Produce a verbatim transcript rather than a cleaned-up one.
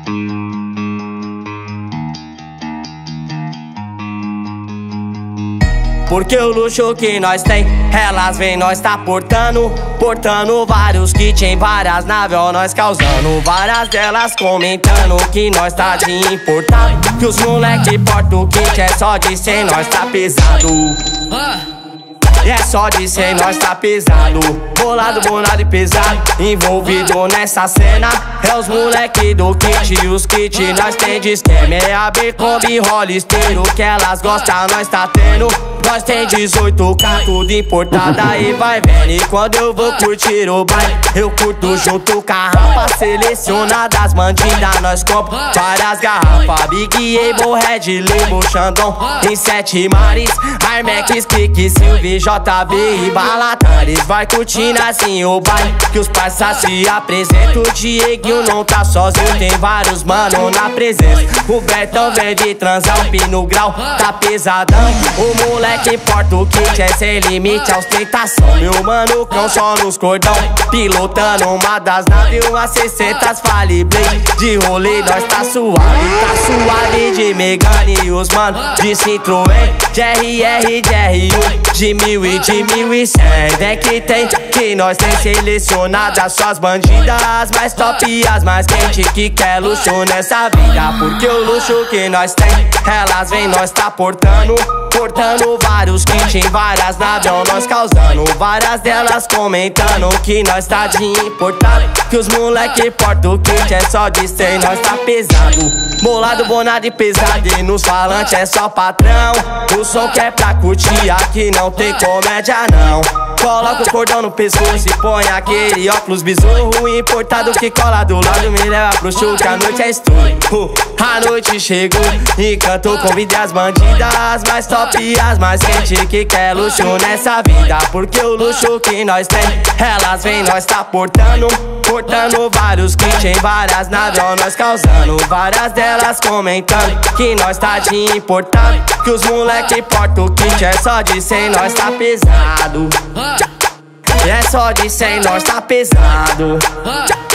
Porque o luxo que nós tem, elas vem nós tá portando, portando vários kits em várias naves, ó, nós causando. Várias delas comentando que nós tá de importado, que os moleque porta o kit, é só de cem, nós tá pesado. E é só de cem, nós tá pesado. Bolado, bolado e pesado, envolvido nessa cena. É os moleque do kit e os kit nós tem de esquema. É a B-Kombi, Hollister, o que elas gostam nós tá tendo. Nós tem dezoito K, tudo importado, aí vai vendo. E quando eu vou curtir o baile, eu curto junto com a rapa selecionada das bandidas. Nós compra várias garrafas, Big Able, Red Label, Xandão em sete mares, Armex, Kik, Silvio, J B e Balatares. Vai curtindo assim o baile, que os parças se apresentam. O Dieguinho não tá sozinho, tem vários mano na presença. O Bertão vem de transar, o Pino Grau tá pesadão. O moleque que importa o kit é sem limite a ostentação. Meu mano cão só nos cordão, pilotando uma das naves, uma sessenta fale blade. De rolê nós tá suave, tá suave de Megane e os mano de Citroën, de R R, de R um, de mil e de mil e cem. É que tem, que nós tem selecionadas só as bandidas mais top e as mais quentes que quer luxo nessa vida. Porque o luxo que nós tem, elas vem nós tá portando, portando vários kits em várias naves, ó, nós causando. Várias delas comentando que nós tá de importado, que os moleque porta o kit, é só de cem, nós tá pesado. Bolado, bonado e pesado, e nos falantes é só patrão. O som que é pra curtir, aqui não tem comédia não. Coloca o cordão no pescoço e põe aquele óculos bizarro importado que cola do lado, me leva pro show que a noite é estouro. uh, A noite chegou e cantou, convidei as bandidas mais top e as mais quentes que quer luxo nessa vida. Porque o luxo que nós tem, elas vem nós tá portando, portando vários kits em várias naves, ó, nós causando. Várias delas comentando que nós tá de importado, que os moleque porta o kit, é só de cem, nós tá pesado. É só de cem, nós tá pesado.